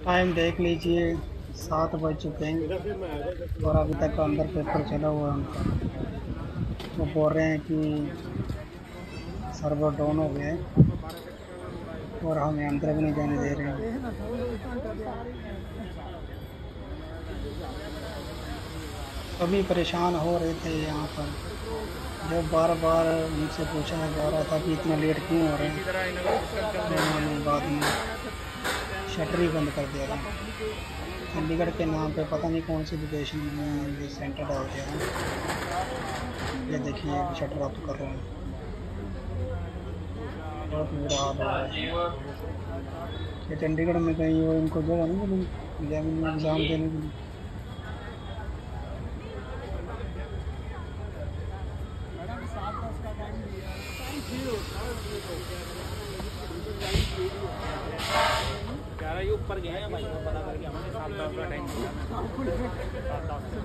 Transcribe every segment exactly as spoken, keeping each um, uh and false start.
Time देख लीजिए, सात बज चुके हैं और अभी तक अंदर पेपर चला हुआ है उनका। वो बोल रहे हैं कि सर्वर डाउन हो गया है और हमें अंदर भी नहीं जाने दे रहे हैं। सभी परेशान हो रहे थे यहाँ पर, जब बार बार उनसे पूछा जा रहा था कि इतना लेट क्यों हो रहे हैं, तो उन्होंने बाद में शटर ही बंद कर दिया था। चंडीगढ़ के नाम पे पता नहीं कौन सी लोकेशन में ये सेंटर डाल दिया था। ये देखिए अभी शटर अप कर रहे हैं। बहुत बुरा हाल हो रहा है। ये चंडीगढ़ में कहीं और इनको जगह नहीं मिली एग्जाम में एग्ज़ाम देने के लिए। ग्यारह ये ऊपर गए हैं भाई, को पता करके हमें सात दस का टाइम दिया।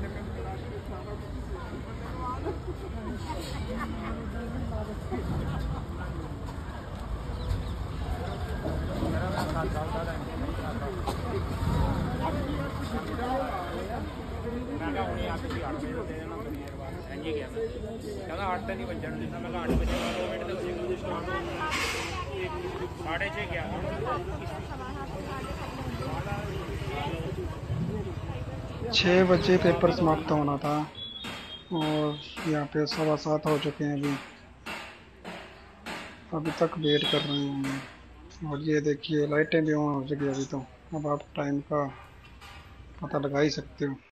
मैं क्या उन्हें आठ बजे आठ बजे दे देना तो मेरे बाद एंजी गया मैं कहना आठ तक नहीं बज जाने देना। मैं आठ बजे दो मिनट तक बजेगा स्टार्ट हो साढ़े छः गया। छः बजे पेपर समाप्त होना था और यहाँ पे सवा सात हो चुके हैं अभी। अभी तक वेट कर रहे हैं और ये देखिए लाइटें भी ऑन हो चुकी है अभी तो। अब आप टाइम का पता लगा ही सकते हो।